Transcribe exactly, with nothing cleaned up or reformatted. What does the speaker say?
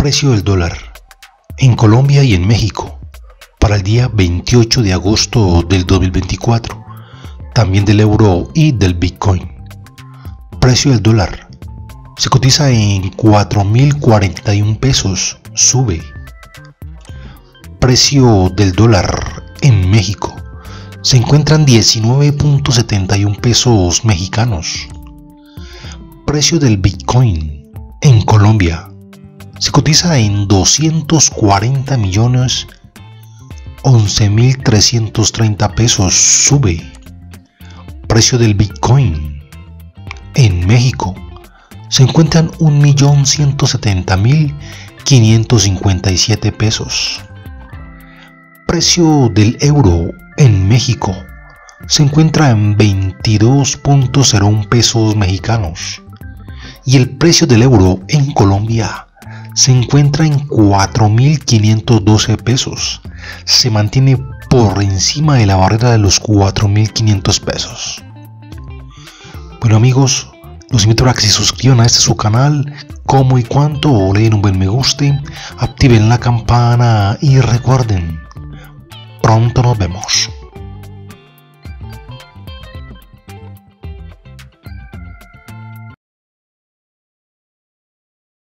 Precio del dólar en Colombia y en México para el día veintiocho de agosto del dos mil veinticuatro, también del euro y del Bitcoin. Precio del dólar se cotiza en cuatro mil cuarenta y un pesos, sube. Precio del dólar en México se encuentra en diecinueve punto setenta y un pesos mexicanos. Precio del Bitcoin en Colombia se cotiza en doscientos cuarenta millones once mil trescientos treinta pesos, sube. Precio del Bitcoin en México se encuentra en un millón ciento setenta mil quinientos cincuenta y siete pesos. Precio del euro en México se encuentra en veintidós punto cero uno pesos mexicanos y el precio del euro en Colombia se encuentra en cuatro mil quinientos doce pesos. Se mantiene por encima de la barrera de los cuatro mil quinientos pesos. Bueno amigos, los invito a que se suscriban a este su canal, como y cuánto, o le den un buen me guste, activen la campana y recuerden, pronto nos vemos.